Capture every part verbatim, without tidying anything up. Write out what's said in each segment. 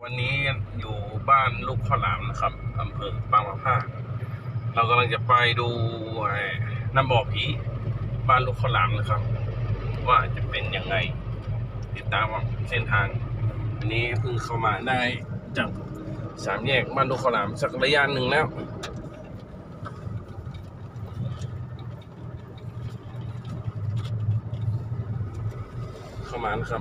วันนี้อยู่บ้านลูกข้าวหลามนะครับอำเภอบางมะพร้าวเรากำลังจะไปดูน้ำบ่อผีบ้านลูกข้าวหลามนะครับว่าจะเป็นยังไงติดตามเส้นทางวันนี้เพิ่งเข้ามาได้จากสามแยกบ้านลูกข้าวหลามสักระยะหนึ่งแล้วเข้ามานะครับ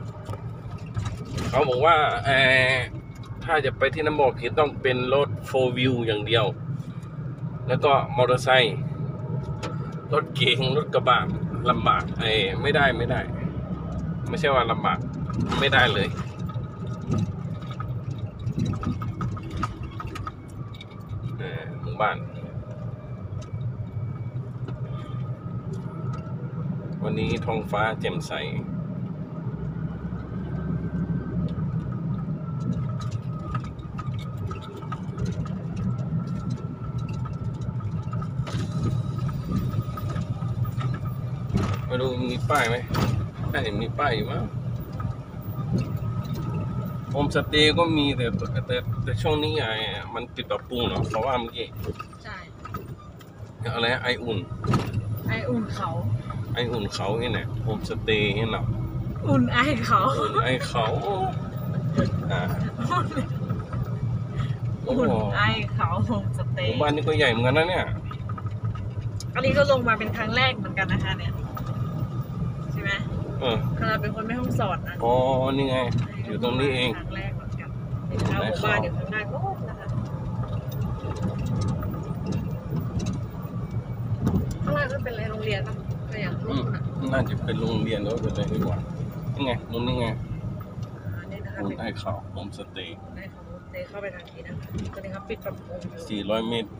เขาบอกว่าเออถ้าจะไปที่น้ำบ่อผีต้องเป็นรถโฟร์วิวอย่างเดียวแล้วก็มอเตอร์ไซค์รถเก๋งรถกระบะลำบากไอ้ไม่ได้ไม่ได้ไม่ใช่ว่าลำบากไม่ได้เลยหมู่บ้านวันนี้ท้องฟ้าแจ่มใสมาดูมีป้ายไหมน่าจะมีป้ายอยู่มั้งโฮมสเตย์ก็มีแต่แต่แต่ช่วงนี้ไอ้มันปิดปรับปรุงเนาะเขาว่าเมื่อกี้ใช่อะไรไออุ่นไออุ่นเขาไออุ่นเขาเนี่ยโฮมสเตย์เนี่ยเนาะอุ่นไอเขาอุ่นไอเขาอ่าอุ่นไอเขาโฮมสเตย์บ้านนี้ก็ใหญ่เหมือนกันนะเนี่ยอันนี้ก็ลงมาเป็นครั้งแรกเหมือนกันนะคะเนี่ยใช่ไหมเออเราเป็นคนไม่ห้องสอดนะอ๋อนี่ไงอยู่ตรงนี้เองครั้งแรกเหมือนกันเห็นแล้วหมู่บ้านอยู่ข้างหน้าโน้นนะคะข้างล่างก็เป็นอะไรโรงเรียนป่ะก็อย่างรูปนะน่าจะเป็นโรงเรียนแล้วเป็นอะไรดีกว่านี่ไงตรงนี้ไงนี่นะคะเป็นไอเขาโฮมสเตย์ได้เขาเตย์เข้าไปทางนี้นะคะตอนนี้เขาปิดปรับปรุงอยู่สี่ร้อยเมตร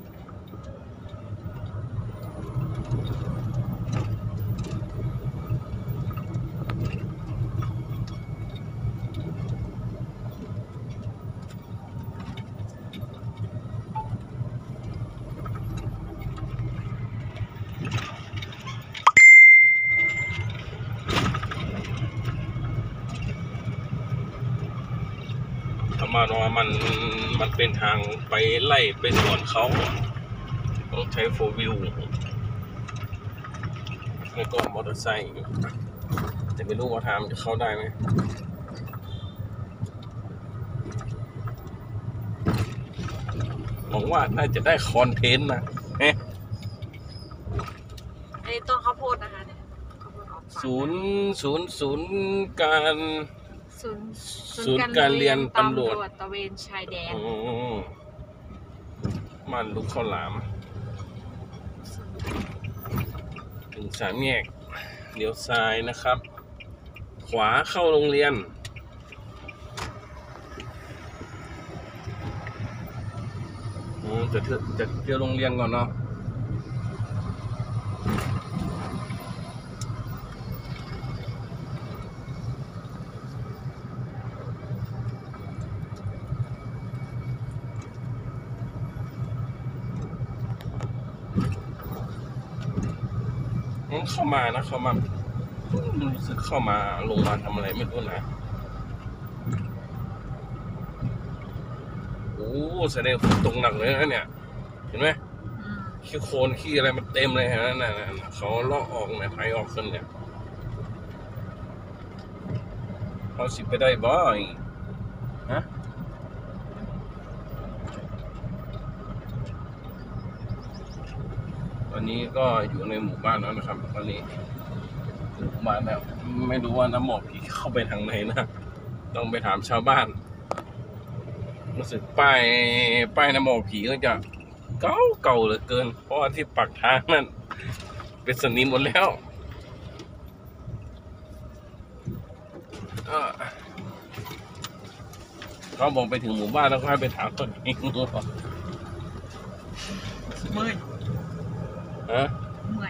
ประมาณว่ามันมันเป็นทางไปไล่ไปสวนเขาต้องใช้โฟร์วิวแล้วก็มอเตอร์ไซค์แต่ไม่รู้ว่าทางจะเข้าได้ไหมหวังว่าน่าจะได้คอนเทนต์นะเอ๊ะไอ้ต้นข้าวโพดนะคะเนี่ยศูนย์ศูนย์ศูนย์การศูนย์ศูนย์การเรียนตำรวจตระเวนชายแดนมันลูกข้าวหลามถึงสามแยกเลี้ยวซ้ายนะครับ ขวาเข้าโรงเรียนจะเที่ยวจะเที่ยวโรงเรียนก่อนเนาะเข้ามานะเข้ามารู้สึกเข้ามาลงมาทำอะไรไม่รู้นะโอ้แสดงฝนตกหนักเลยนะเนี่ยเห็นไหมขี้โคลนขี้อะไรมันเต็มเลยฮะนั่นเขาเลาะออกเนี่ยไถออกขึ้นเนี่ยเขาสิไปได้บ่อยฮะตอนนี้ก็อยู่ในหมู่บ้านแล้วนะครับตอนนี้หมู่บ้านแล้วไม่รู้ว่าน้ำบ่อผีเข้าไปทางไหนนะต้องไปถามชาวบ้านรู้สึกป้ายป้ายน้ำบ่อผีก็จะเก่าเก่าเหลือเกินเพราะว่าที่ปักทางนั่นเป็นสนิมหมดแล้วเขาบอกไปถึงหมู่บ้านแล้วก็ให้ไปถามต้นเองเมื่อยฮะเมื่อย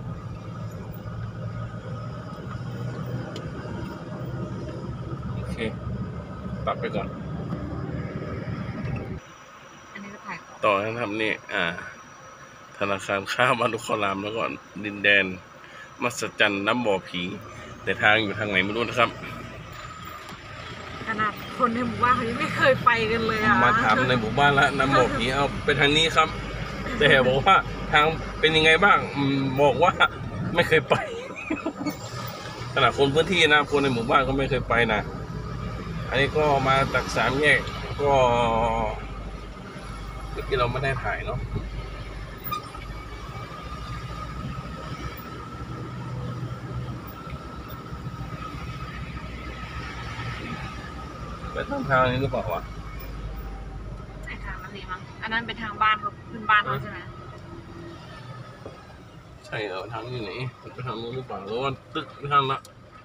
โอเคตัดไปก่อนอันนี้ก็ถ่ายต่อนะครับนี่อ่าธนาคารข้าวบ้านลูกข้าวหลามแล้วก็ดินแดนมหัศจรรย์น้ำบ่อผีแต่ทางอยู่ทางไหนไม่รู้นะครับขนาดคนในหมู่บ้านเขายังไม่เคยไปกันเลยอ่ะมาถามในหมู่บ้านแล้วนำบอกผีเอาไปทางนี้ครับ แต่บอกว่าทางเป็นยังไงบ้างอืมบอกว่าไม่เคยไป ขนาดคนพื้นที่นะคนในหมู่บ้านก็ไม่เคยไปนะอันนี้ก็มาจากสามแยกก็ที่เราไม่ได้ถ่ายเนาะไปทางทางนี้หรือเปล่าวะไอ้ทางนั้นดีมั้งอันนั้นเป็นทางบ้านเขาขึ้นบ้านเขาใช่ไหมใช่เหรอทางนี้ไหนไปทางนู้นหรือเปล่าหรือว่าตึกไปทางละ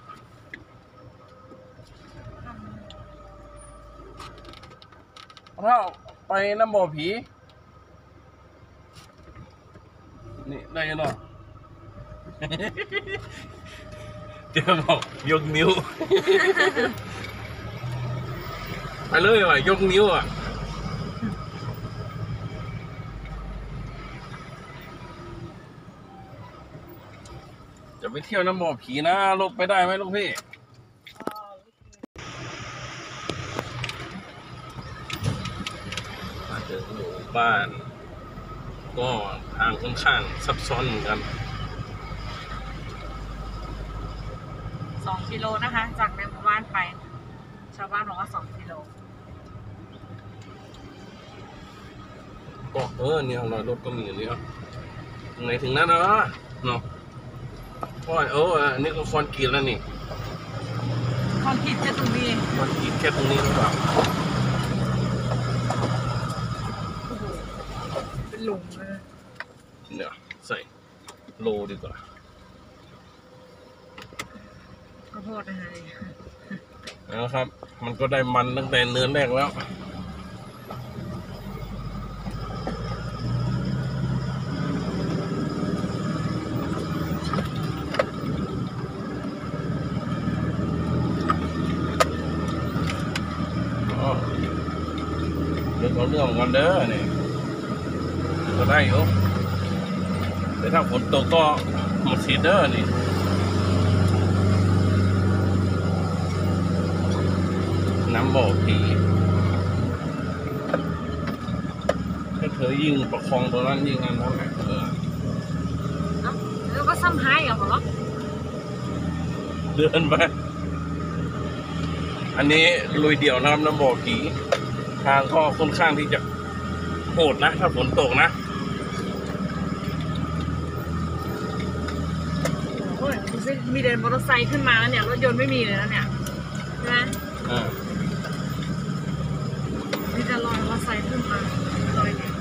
ถ้าไปน้ำบ่อผีนี่ได้ยังเนาะ เจะบอกยกนิ้ว ไปเลยว่ะยกนิ้วอ่ะจะไปเที่ยวน้ำบ่อผีนะลูกไปได้ไหมลูกพี่มาถึงหมู่บ้าน ก็ทางค่อนข้างซับซ้อนเหมือนกันสองกิโลนะคะ จากในหมู่บ้านไป ชาวบ้านบอกว่าสองกิโลก็เออเนี่ยรอยรถก็มีอยู่เนี่ยตรงไหนถึงนั้นเนาะเนาะโอ้ยเอออันนี้ก็คอนกรีตแล้วนี่ความผิดจะตรงนี้คอนกรีตแค่ตรงนี้หรือเปล่าโอ้โหเป็นหลุมเลยเดี๋ยวใส่โลดีกว่าขอโทษนะคะนะครับ มันก็ได้มันตั้งแต่เนื้อแรกแล้วเรื่องเอาเรื่องกันเด้อเนี่ยก็ได้อยู่แต่ถ้าฝนตกก็หมดสีเด้อนี่น้ำบ่อผีถ้าเธอยิ่งประคองตัวนั้นยิ่งอันนั้นแหละเออเอ้าแล้วก็ซ้ำท้ายอย่างเหรอเดินไปอันนี้ลุยเดี่ยวนะครับน้ำบ่อผีทางก็ค่อนข้างที่จะโหดนะถ้าฝนตกนะโอ้ยดูสิมีเดินมอเตอร์ไซค์ขึ้นมาแล้วเนี่ยรถยนต์ไม่มีเลยนะเนี่ยใช่ไหมอ่ามีแต่รอยมอเตอร์ไซค์ขึ้นมารอยเนี่ย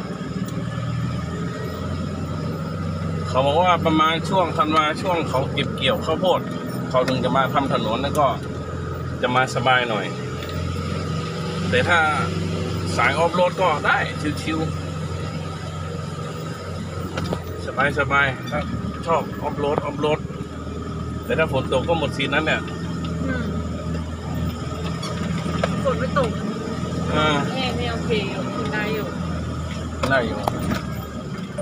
เขาบอกว่าประมาณช่วงธันวาช่วงเขาเก็บเกี่ยวข้าวโพดเขาถึงจะมาทำถนนแล้วก็จะมาสบายหน่อย แต่ถ้าสายออฟโรดก็ได้ชิวๆสบายๆถ้าชอบออฟโรดออฟโรดแต่ถ้าฝนตกก็หมดซีนนั้นเนี่ยอืมฝนไม่ตกอ่าแห้งไม่โอเคอยู่คุณได้อยู่ได้อยู่อ